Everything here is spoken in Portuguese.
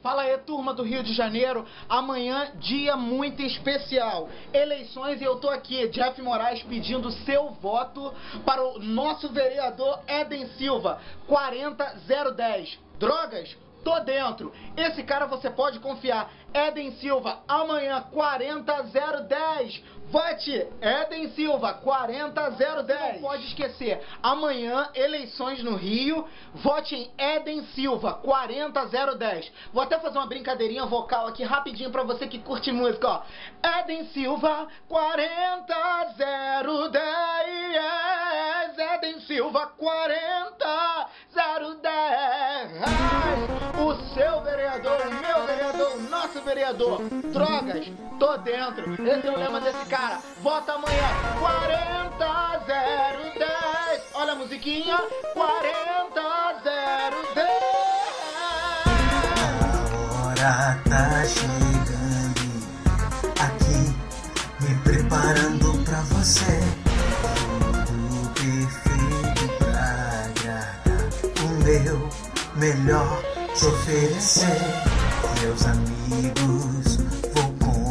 Fala aí, turma do Rio de Janeiro. Amanhã, dia muito especial. Eleições, e eu tô aqui, Jeff Moraes, pedindo seu voto para o nosso vereador Éden Silva, 40010. Drogas? Tô dentro. Esse cara você pode confiar. Éden Silva, amanhã, 40010. Vote Éden Silva, 40010. Não pode esquecer, amanhã, eleições no Rio. Vote em Éden Silva, 40010. Vou até fazer uma brincadeirinha vocal aqui rapidinho pra você que curte música, ó. Éden Silva, 40010. Éden Silva, 40010. O seu vereador, o meu vereador, o nosso vereador. Drogas, tô dentro. Esse é o lema desse cara. Vota amanhã, 40010. Olha a musiquinha, 40010. A hora tá chegando aqui, me preparando pra você. Tudo perfeito pra agradar, o meu melhor te oferecer. Meus amigos